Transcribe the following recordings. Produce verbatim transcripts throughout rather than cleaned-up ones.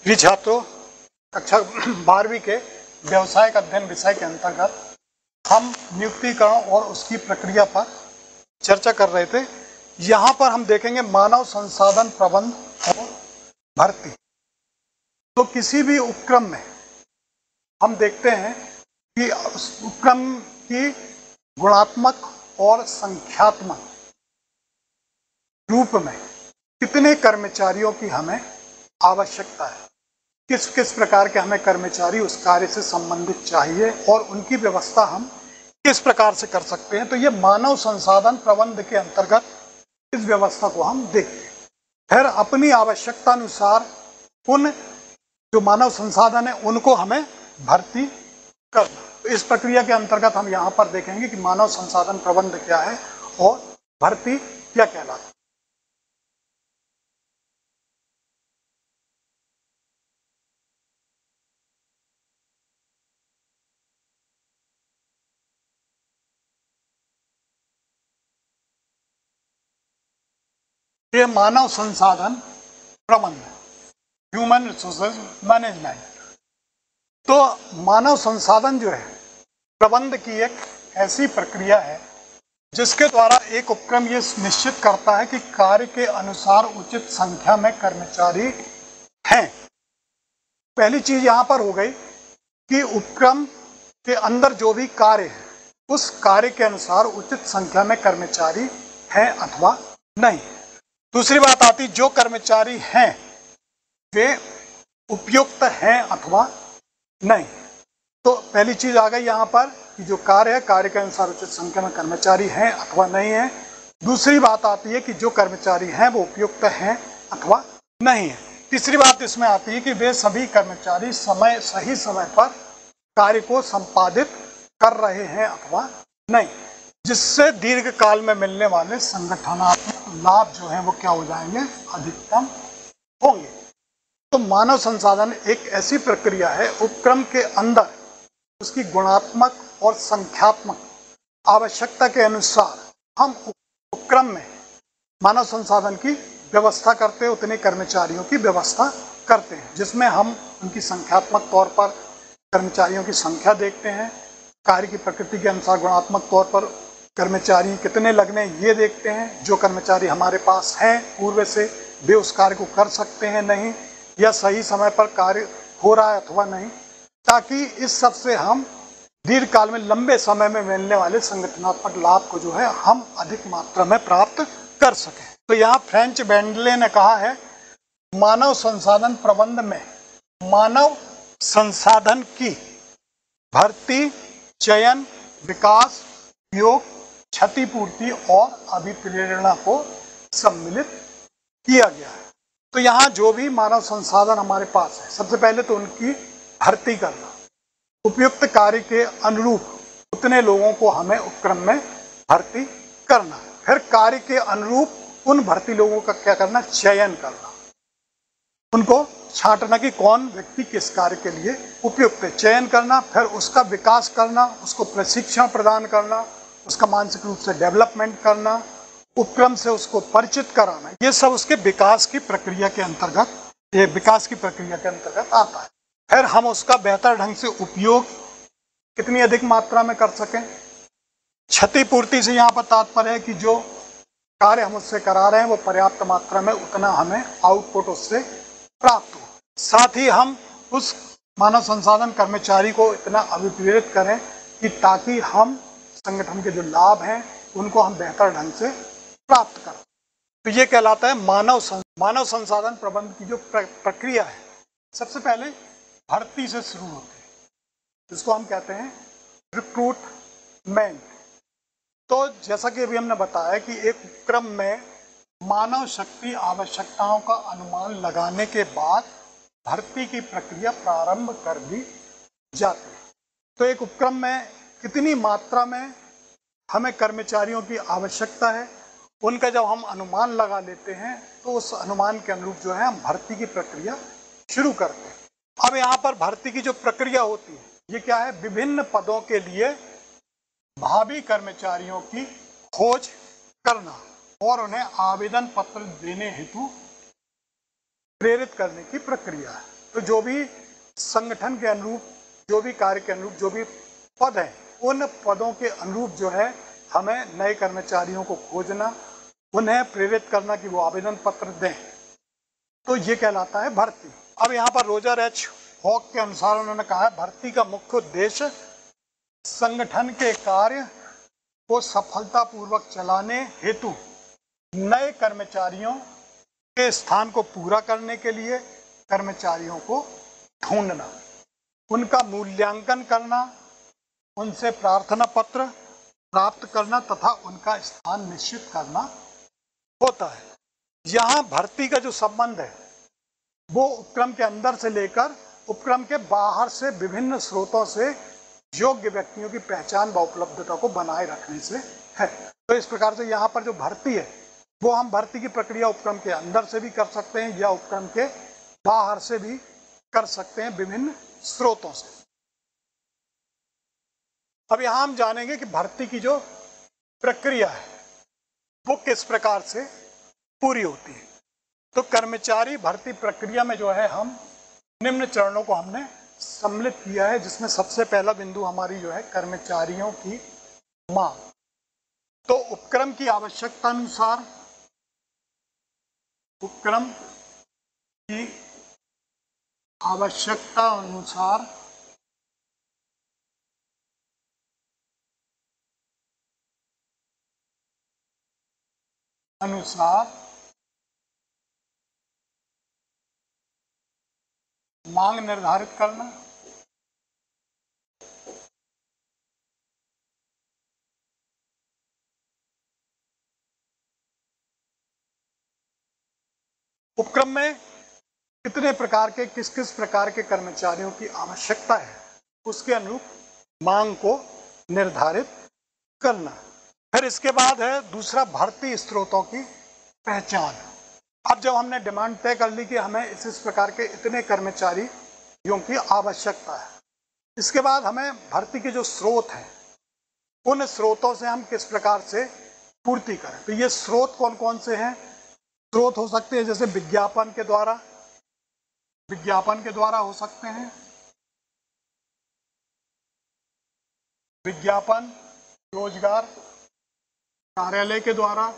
प्रिय छात्रों, कक्षा बारहवीं के व्यवसायिक अध्ययन विषय के अंतर्गत हम नियुक्तिकरण और उसकी प्रक्रिया पर चर्चा कर रहे थे। यहाँ पर हम देखेंगे मानव संसाधन प्रबंध और भर्ती। तो किसी भी उपक्रम में हम देखते हैं कि उस उपक्रम की गुणात्मक और संख्यात्मक रूप में कितने कर्मचारियों की हमें आवश्यकता है, किस किस प्रकार के हमें कर्मचारी उस कार्य से संबंधित चाहिए और उनकी व्यवस्था हम किस प्रकार से कर सकते हैं। तो ये मानव संसाधन प्रबंध के अंतर्गत इस व्यवस्था को हम देखते हैं। फिर अपनी आवश्यकता अनुसार उन जो मानव संसाधन है उनको हमें भर्ती करना। तो इस प्रक्रिया के अंतर्गत हम यहाँ पर देखेंगे कि मानव संसाधन प्रबंध क्या है और भर्ती क्या कहलाता है। ये मानव संसाधन प्रबंध, ह्यूमन रिसोर्सेज मैनेजमेंट। तो मानव संसाधन जो है प्रबंध की एक ऐसी प्रक्रिया है जिसके द्वारा एक उपक्रम ये निश्चित करता है कि कार्य के अनुसार उचित संख्या में कर्मचारी हैं। पहली चीज यहाँ पर हो गई कि उपक्रम के अंदर जो भी कार्य है उस कार्य के अनुसार उचित संख्या में कर्मचारी हैं अथवा नहीं। दूसरी बात आती, जो कर्मचारी हैं वे उपयुक्त हैं अथवा नहीं। तो पहली चीज आ गई यहाँ पर कि जो कार्य है कार्य के अनुसार उचित संख्या में कर्मचारी हैं अथवा नहीं है। दूसरी बात आती है कि जो कर्मचारी हैं वो उपयुक्त हैं अथवा नहीं है। तीसरी बात इसमें आती है कि वे सभी कर्मचारी समय सही समय पर कार्य को संपादित कर रहे हैं अथवा नहीं, जिससे दीर्घ काल में मिलने वाले संगठनात्मक लाभ जो हैं वो क्या हो जाएंगे, अधिकतम होंगे। तो मानव संसाधन एक ऐसी प्रक्रिया है उपक्रम के अंदर उसकी गुणात्मक और संख्यात्मक आवश्यकता के अनुसार हम उपक्रम में मानव संसाधन की व्यवस्था करते हैं, उतने कर्मचारियों की व्यवस्था करते हैं, जिसमें हम उनकी संख्यात्मक तौर पर कर्मचारियों की संख्या देखते हैं, कार्य की प्रकृति के अनुसार गुणात्मक तौर पर कर्मचारी कितने लगने ये देखते हैं, जो कर्मचारी हमारे पास हैं पूर्व से वे उस कार्य को कर सकते हैं नहीं, या सही समय पर कार्य हो रहा है अथवा नहीं, ताकि इस सब से हम दीर्घ काल में लंबे समय में मिलने वाले संगठनात्मक लाभ को जो है हम अधिक मात्रा में प्राप्त कर सकें। तो यहाँ फ्रेंच बेंडले ने कहा है मानव संसाधन प्रबंध में मानव संसाधन की भर्ती, चयन, विकास, उपयोग, क्षतिपूर्ति और अभिप्रेरणा को सम्मिलित किया गया है। तो यहाँ जो भी मानव संसाधन हमारे पास है, सबसे पहले तो उनकी भर्ती करना, उपयुक्त कार्य के अनुरूप उतने लोगों को हमें उपक्रम में भर्ती करना, फिर कार्य के अनुरूप उन भर्ती लोगों का क्या करना, चयन करना, उनको छांटना कि कौन व्यक्ति किस कार्य के लिए उपयुक्त है, चयन करना, फिर उसका विकास करना, उसको प्रशिक्षण प्रदान करना, उसका मानसिक रूप से डेवलपमेंट करना, उपक्रम से उसको परिचित कराना, ये सब उसके विकास की प्रक्रिया के अंतर्गत ये विकास की प्रक्रिया के अंतर्गत आता है। फिर हम उसका बेहतर ढंग से उपयोग कितनी अधिक मात्रा में कर सकें। क्षतिपूर्ति से यहाँ पर तात्पर्य है कि जो कार्य हम उससे करा रहे हैं वो पर्याप्त मात्रा में उतना हमें आउटपुट उससे प्राप्त हो। साथ ही हम उस मानव संसाधन कर्मचारी को इतना अभिप्रेरित करें कि ताकि हम संगठन के जो लाभ हैं उनको हम बेहतर ढंग से प्राप्त करें। तो ये कहलाता है मानव सं, मानव संसाधन प्रबंध की जो प्र, प्रक्रिया है। सबसे पहले भर्ती से शुरू होती है, जिसको हम कहते हैं रिक्रूटमेंट। तो जैसा कि अभी हमने बताया कि एक उपक्रम में मानव शक्ति आवश्यकताओं का अनुमान लगाने के बाद भर्ती की प्रक्रिया प्रारंभ कर दी जाती है। तो एक उपक्रम में कितनी मात्रा में हमें कर्मचारियों की आवश्यकता है, उनका जब हम अनुमान लगा लेते हैं तो उस अनुमान के अनुरूप जो है हम भर्ती की प्रक्रिया शुरू करते हैं। अब यहाँ पर भर्ती की जो प्रक्रिया होती है ये क्या है, विभिन्न पदों के लिए भावी कर्मचारियों की खोज करना और उन्हें आवेदन पत्र देने हेतु प्रेरित करने की प्रक्रिया है। तो जो भी संगठन के अनुरूप, जो भी कार्य के अनुरूप जो भी पद हैं, उन पदों के अनुरूप जो है हमें नए कर्मचारियों को खोजना, उन्हें प्रेरित करना कि वो आवेदन पत्र दें, तो ये कहलाता है भर्ती। अब यहाँ पर रोजर एच हॉक के अनुसार उन्होंने कहा है भर्ती का मुख्य उद्देश्य संगठन के कार्य को सफलतापूर्वक चलाने हेतु नए कर्मचारियों के स्थान को पूरा करने के लिए कर्मचारियों को ढूंढना, उनका मूल्यांकन करना, उनसे प्रार्थना पत्र प्राप्त करना तथा उनका स्थान निश्चित करना होता है। यहाँ भर्ती का जो संबंध है वो उपक्रम के अंदर से लेकर उपक्रम के बाहर से विभिन्न स्रोतों से योग्य व्यक्तियों की पहचान व उपलब्धता को बनाए रखने से है। तो इस प्रकार से यहाँ पर जो भर्ती है वो हम भर्ती की प्रक्रिया उपक्रम के अंदर से भी कर सकते हैं या उपक्रम के बाहर से भी कर सकते हैं विभिन्न स्रोतों से। अब यहाँ हम जानेंगे कि भर्ती की जो प्रक्रिया है वो किस प्रकार से पूरी होती है। तो कर्मचारी भर्ती प्रक्रिया में जो है हम निम्न चरणों को हमने सम्मिलित किया है, जिसमें सबसे पहला बिंदु हमारी जो है कर्मचारियों की मांग। तो उपक्रम की आवश्यकता अनुसार उपक्रम की आवश्यकता अनुसार अनुसार मांग निर्धारित करना, उपक्रम में कितने प्रकार के किस किस प्रकार के कर्मचारियों की आवश्यकता है उसके अनुरूप मांग को निर्धारित करना। फिर इसके बाद है दूसरा भर्ती स्रोतों की पहचान। अब जब हमने डिमांड तय कर ली कि हमें इस इस प्रकार के इतने कर्मचारियों की आवश्यकता है, इसके बाद हमें भर्ती के जो स्रोत हैं उन स्रोतों से हम किस प्रकार से पूर्ति करें। तो ये स्रोत कौन कौन से हैं? स्रोत हो सकते हैं जैसे विज्ञापन के द्वारा, विज्ञापन के द्वारा हो सकते हैं, विज्ञापन रोजगार कार्यालय के द्वारा,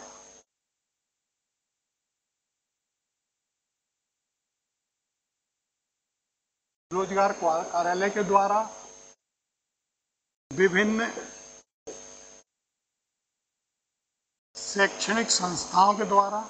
रोजगार कार्यालय के द्वारा, विभिन्न शैक्षणिक संस्थाओं के द्वारा,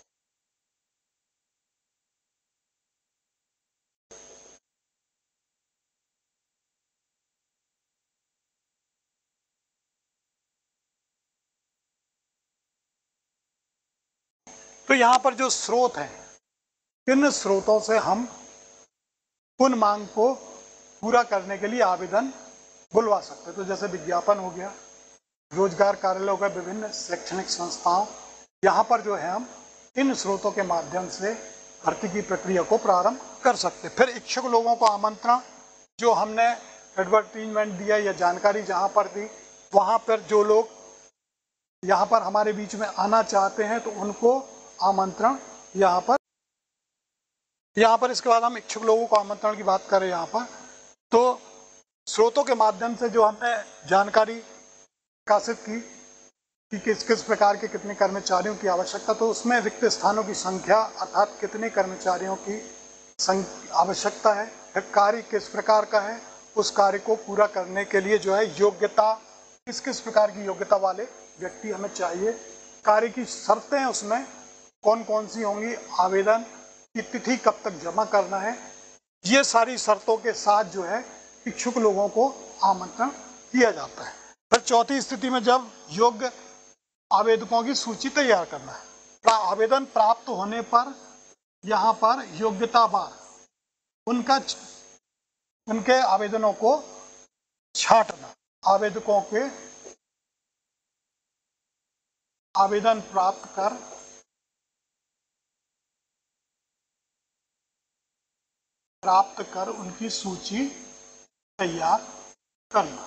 तो यहां पर जो स्रोत हैं किन स्रोतों से हम उन मांग को पूरा करने के लिए आवेदन बुलवा सकते हैं। तो जैसे विज्ञापन हो गया, रोजगार कार्यालय हो गया, विभिन्न शैक्षणिक संस्थाओं, यहाँ पर जो है हम इन स्रोतों के माध्यम से भर्ती की प्रक्रिया को प्रारंभ कर सकते हैं। फिर इच्छुक लोगों को आमंत्रण, जो हमने एडवर्टीजमेंट दिया या जानकारी जहाँ पर दी वहाँ पर जो लोग यहाँ पर हमारे बीच में आना चाहते हैं तो उनको आमंत्रण यहाँ पर यहाँ पर इसके बाद हम इच्छुक लोगों को आमंत्रण की बात करें यहाँ पर, तो स्रोतों के माध्यम से जो हमने जानकारी प्रकाशित की कि किस किस प्रकार के कितने कर्मचारियों की आवश्यकता, तो उसमें रिक्त स्थानों की संख्या अर्थात कितने कर्मचारियों की आवश्यकता है, कार्य किस प्रकार का है, उस कार्य को पूरा करने के लिए जो है योग्यता, किस किस प्रकार की योग्यता वाले व्यक्ति हमें चाहिए, कार्य की शर्तें उसमें कौन कौन सी होंगी, आवेदन की तिथि कब तक जमा करना है, ये सारी शर्तों के साथ जो है इच्छुक लोगों को आमंत्रण किया जाता है। फिर चौथी स्थिति में जब योग्य आवेदकों की सूची तैयार करना है, आवेदन प्राप्त होने पर यहाँ पर योग्यता बार उनका उनके आवेदनों को छांटना, आवेदकों के आवेदन प्राप्त कर प्राप्त कर उनकी सूची तैयार करना,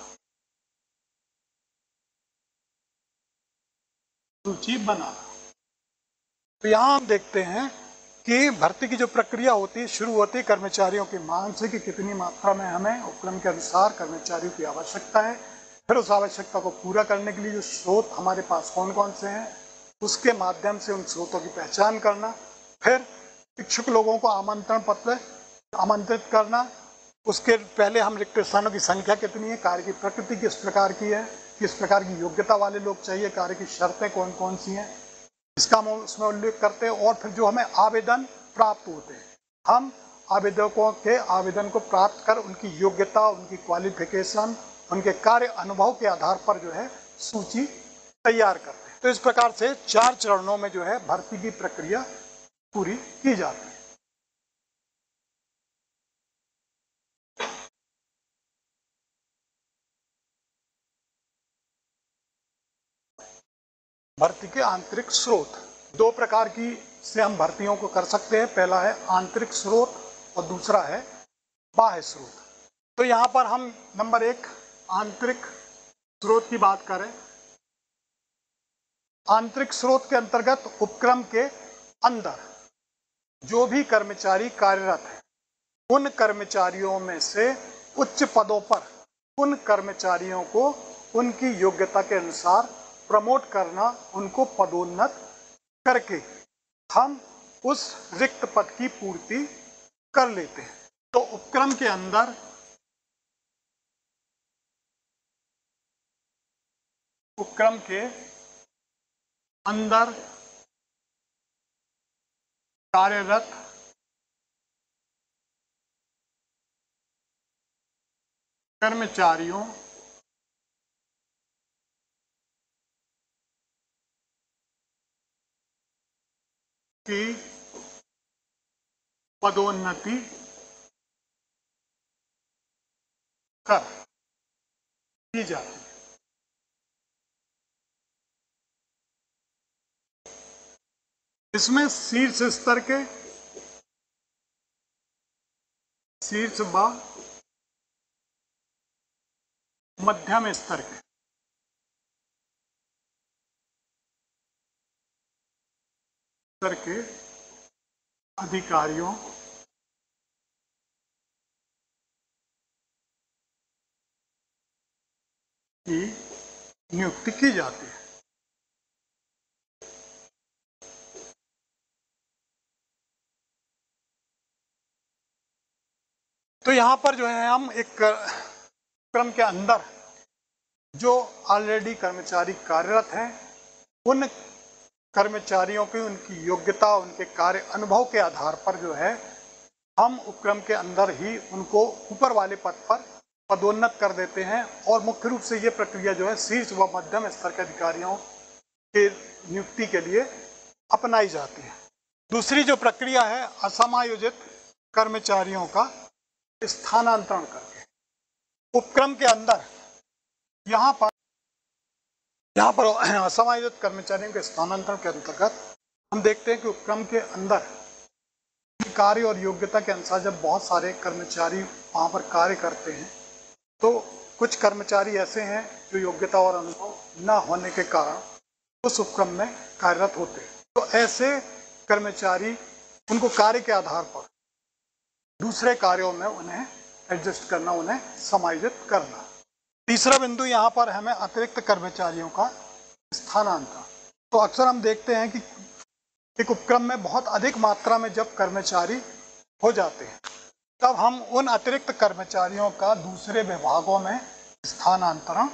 सूची बनाना। तो यहाँ हम देखते हैं कि भर्ती की जो प्रक्रिया होती है शुरू होती है कर्मचारियों की मांग से कि कितनी मात्रा में हमें उपक्रम के अनुसार कर्मचारियों की आवश्यकता है, फिर उस आवश्यकता को पूरा करने के लिए जो स्रोत हमारे पास कौन कौन से हैं उसके माध्यम से उन स्रोतों की पहचान करना, फिर इच्छुक लोगों को आमंत्रण पत्र आमंत्रित करना, उसके पहले हम रिक्त स्थानों की संख्या कितनी है, कार्य की प्रकृति किस प्रकार की है, किस प्रकार की योग्यता वाले लोग चाहिए, कार्य की शर्तें कौन कौन सी हैं, इसका हम उसमें उल्लेख करते हैं। और फिर जो हमें आवेदन प्राप्त होते हैं, हम आवेदकों के आवेदन को प्राप्त कर उनकी योग्यता, उनकी क्वालिफिकेशन, उनके कार्य अनुभव के आधार पर जो है सूची तैयार करते हैं। तो इस प्रकार से चार चरणों में जो है भर्ती की प्रक्रिया पूरी की जाती है। भर्ती के आंतरिक स्रोत दो प्रकार की से हम भर्तियों को कर सकते हैं। पहला है आंतरिक स्रोत और दूसरा है बाह्य स्रोत। तो यहाँ पर हम नंबर एक आंतरिक स्रोत की बात करें। आंतरिक स्रोत के अंतर्गत उपक्रम के अंदर जो भी कर्मचारी कार्यरत है उन कर्मचारियों में से उच्च पदों पर उन कर्मचारियों को उनकी योग्यता के अनुसार प्रमोट करना, उनको पदोन्नत करके हम उस रिक्त पद की पूर्ति कर लेते हैं। तो उपक्रम के अंदर उपक्रम के अंदर कार्यरत कर्मचारियों की पदोन्नति कर की जाती है। इसमें शीर्ष स्तर के शीर्ष व मध्यम स्तर के स्तर के अधिकारियों की नियुक्ति की जाती है। तो यहां पर जो है हम एक क्रम के अंदर जो ऑलरेडी कर्मचारी कार्यरत हैं उन कर्मचारियों की उनकी योग्यता, उनके कार्य अनुभव के आधार पर जो है हम उपक्रम के अंदर ही उनको ऊपर वाले पद पर पदोन्नत कर देते हैं। और मुख्य रूप से ये प्रक्रिया जो है शीर्ष व मध्यम स्तर के अधिकारियों के नियुक्ति के लिए अपनाई जाती है। दूसरी जो प्रक्रिया है असमायोजित कर्मचारियों का स्थानांतरण करके उपक्रम के अंदर यहाँ पर यहाँ पर असमायोजित कर्मचारियों के स्थानांतरण के अंतर्गत हम देखते हैं कि उपक्रम के अंदर कार्य और योग्यता के अनुसार जब बहुत सारे कर्मचारी वहाँ पर कार्य करते हैं तो कुछ कर्मचारी ऐसे हैं जो योग्यता और अनुभव न होने के कारण उस उपक्रम में कार्यरत होते हैं। तो ऐसे कर्मचारी उनको कार्य के आधार पर दूसरे कार्यों में उन्हें एडजस्ट करना, उन्हें समायोजित करना। तीसरा बिंदु यहाँ पर हमें अतिरिक्त कर्मचारियों का स्थानांतरण। तो अक्सर हम देखते हैं कि एक उपक्रम में बहुत अधिक मात्रा में जब कर्मचारी हो जाते हैं तब हम उन अतिरिक्त कर्मचारियों का दूसरे विभागों में स्थानांतरण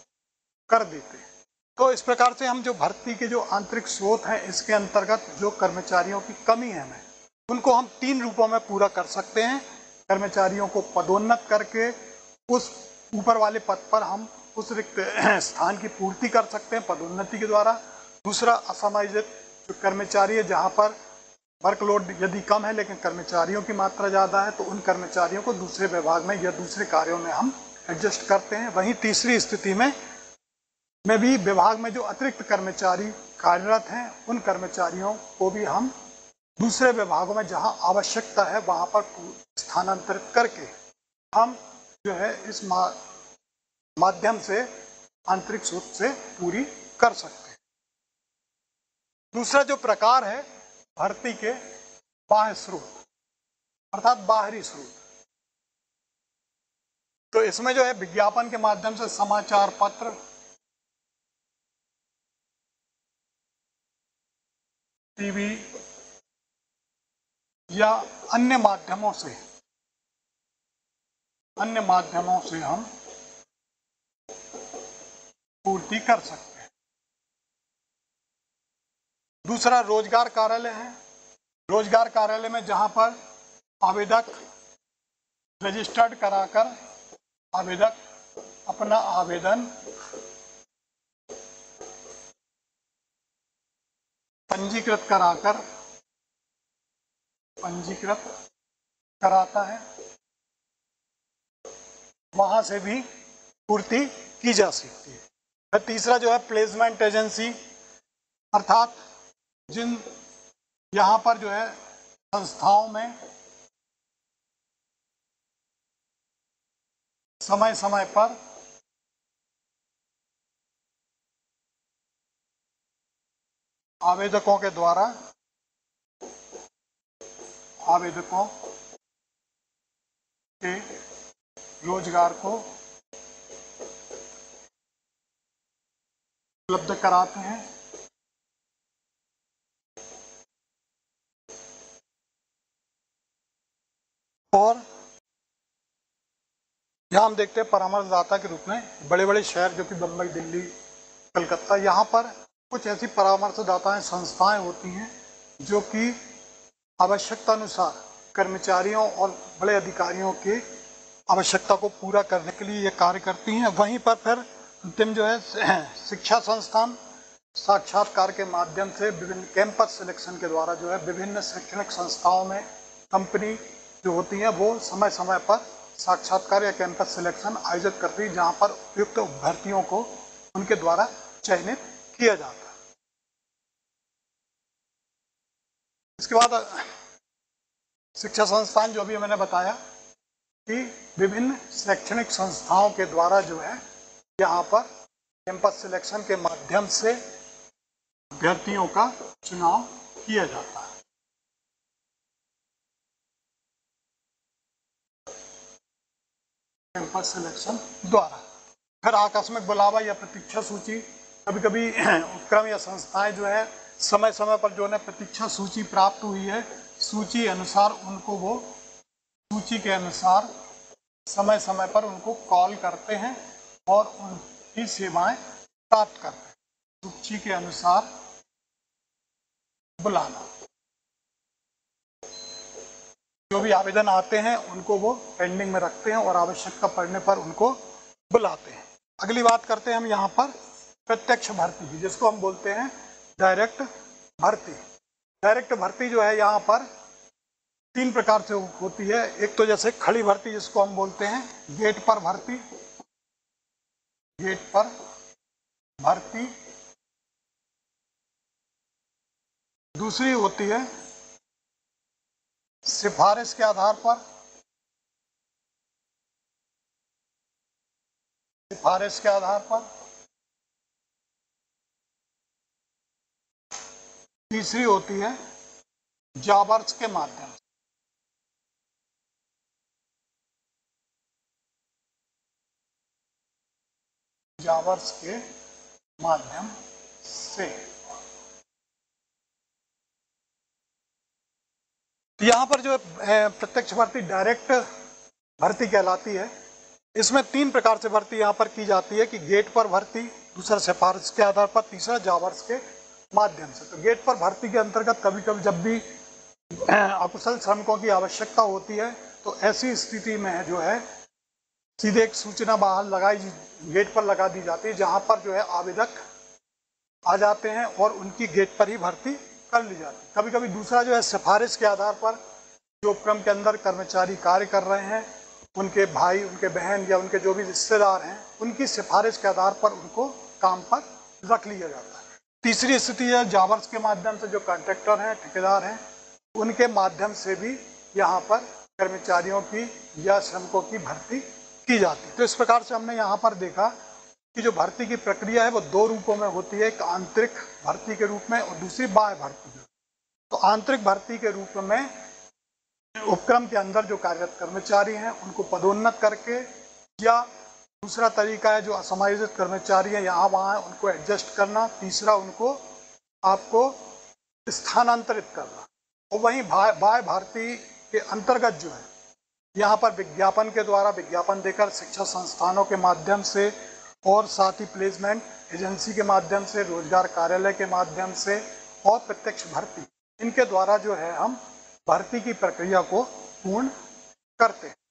कर देते हैं। तो इस प्रकार से हम जो भर्ती के जो आंतरिक स्रोत हैं इसके अंतर्गत जो कर्मचारियों की कमी है हमें उनको हम तीन रूपों में पूरा कर सकते हैं। कर्मचारियों को पदोन्नत करके उस ऊपर वाले पद पर हम उस रिक्त स्थान की पूर्ति कर सकते हैं पदोन्नति के द्वारा। दूसरा असमायोजित जो कर्मचारी है जहाँ पर वर्कलोड यदि कम है लेकिन कर्मचारियों की मात्रा ज़्यादा है तो उन कर्मचारियों को दूसरे विभाग में या दूसरे कार्यों में हम एडजस्ट करते हैं। वहीं तीसरी स्थिति में में भी विभाग में जो अतिरिक्त कर्मचारी कार्यरत हैं उन कर्मचारियों को भी हम दूसरे विभागों में जहां आवश्यकता है वहां पर स्थानांतरित करके हम जो है इस मा, माध्यम से आंतरिक स्रोत से पूरी कर सकते हैं। दूसरा जो प्रकार है भर्ती के बाह्य स्रोत अर्थात बाहरी स्रोत। तो इसमें जो है विज्ञापन के माध्यम से समाचार पत्र, टीवी या अन्य माध्यमों से अन्य माध्यमों से हम पूर्ति कर सकते हैं। दूसरा रोजगार कार्यालय है। रोजगार कार्यालय में जहां पर आवेदक रजिस्टर्ड कराकर आवेदक अपना आवेदन पंजीकृत कराकर पंजीकृत कराता है, वहां से भी पूर्ति की जा सकती है। फिर तीसरा जो है प्लेसमेंट एजेंसी, अर्थात जिन यहाँ पर जो है संस्थाओं में समय समय पर आवेदकों के द्वारा आवेदकों के रोजगार को उपलब्ध कराते हैं। और यहाँ हम देखते हैं परामर्शदाता के रूप में बड़े बड़े शहर जो कि बम्बई, दिल्ली, कलकत्ता, यहाँ पर कुछ ऐसी परामर्शदाताएं संस्थाएं होती हैं जो कि आवश्यकता अनुसार कर्मचारियों और बड़े अधिकारियों के आवश्यकता को पूरा करने के लिए ये कार्य करती हैं। वहीं पर फिर अंतिम जो है शिक्षा संस्थान साक्षात्कार के माध्यम से विभिन्न कैंपस सिलेक्शन के द्वारा जो है विभिन्न शैक्षणिक संस्थाओं में कंपनी जो होती हैं वो समय समय पर साक्षात्कार या कैंपस सिलेक्शन आयोजित करती है, जहाँ पर उपयुक्त अभ्यर्थियों को उनके द्वारा चयनित किया जाता है। इसके बाद शिक्षा संस्थान जो अभी मैंने बताया कि विभिन्न शैक्षणिक संस्थाओं के द्वारा जो है यहाँ पर कैंपस सिलेक्शन के माध्यम से अभ्यर्थियों का चुनाव किया जाता है। कैंपस सिलेक्शन द्वारा फिर आकस्मिक बुलावा या प्रतीक्षा सूची, कभी कभी उपक्रम या संस्थाएं जो है समय समय पर जो है प्रतीक्षा सूची प्राप्त हुई है, सूची अनुसार उनको वो सूची के अनुसार समय समय पर उनको कॉल करते हैं और उनकी सेवाएं प्राप्त करते हैं। सूची के अनुसार बुलाना, जो भी आवेदन आते हैं उनको वो पेंडिंग में रखते हैं और आवश्यकता पड़ने पर उनको बुलाते हैं। अगली बात करते हैं हम यहाँ पर प्रत्यक्ष भर्ती की, जिसको हम बोलते हैं डायरेक्ट भर्ती। डायरेक्ट भर्ती जो है यहाँ पर तीन प्रकार से होती है। एक तो जैसे खड़ी भर्ती जिसको हम बोलते हैं गेट पर भर्ती, गेट पर भर्ती। दूसरी होती है सिफारिश के आधार पर, सिफारिश के आधार पर। तीसरी होती है जॉबर्स के माध्यम से, जॉबर्स के माध्यम से। यहाँ पर जो प्रत्यक्ष भर्ती डायरेक्ट भर्ती कहलाती है। इसमें तीन प्रकार से भर्ती यहाँ पर की जाती है कि गेट पर भर्ती, दूसरा सिफारिश के आधार पर, तीसरा जॉबर्स के माध्यम से। तो गेट पर भर्ती के अंतर्गत कभी कभी जब भी अकुशल श्रमिकों की आवश्यकता होती है तो ऐसी स्थिति में जो है सीधे एक सूचना बाहर लगाई गेट पर लगा दी जाती है, जहाँ पर जो है आवेदक आ जाते हैं और उनकी गेट पर ही भर्ती कर ली जाती है। कभी कभी दूसरा जो है सिफारिश के आधार पर, जो उपक्रम के अंदर कर्मचारी कार्य कर रहे हैं, उनके भाई, उनके बहन या उनके जो भी रिश्तेदार हैं, उनकी सिफारिश के आधार पर उनको काम पर रख लिया जाता है। तीसरी स्थिति है जॉबर्स के माध्यम से, जो कॉन्ट्रैक्टर हैं, ठेकेदार हैं, उनके माध्यम से भी यहाँ पर कर्मचारियों की या श्रमिकों की भर्ती की जाती है। तो इस प्रकार से हमने यहाँ पर देखा कि जो भर्ती की प्रक्रिया है वो दो रूपों में होती है, एक आंतरिक भर्ती के रूप में और दूसरी बाह्य भर्ती। तो आंतरिक भर्ती के रूप में उपक्रम के अंदर जो कार्यरत कर्मचारी हैं उनको पदोन्नत करके, या दूसरा तरीका है जो असमायोजित कर्मचारी हैं यहाँ वहाँ उनको एडजस्ट करना, तीसरा उनको आपको स्थानांतरित करना। और वहीं बाह्य भारती के अंतर्गत जो है यहाँ पर विज्ञापन के द्वारा विज्ञापन देकर शिक्षा संस्थानों के माध्यम से और साथ ही प्लेसमेंट एजेंसी के माध्यम से, रोजगार कार्यालय के माध्यम से और प्रत्यक्ष भर्ती, इनके द्वारा जो है हम भर्ती की प्रक्रिया को पूर्ण करते हैं।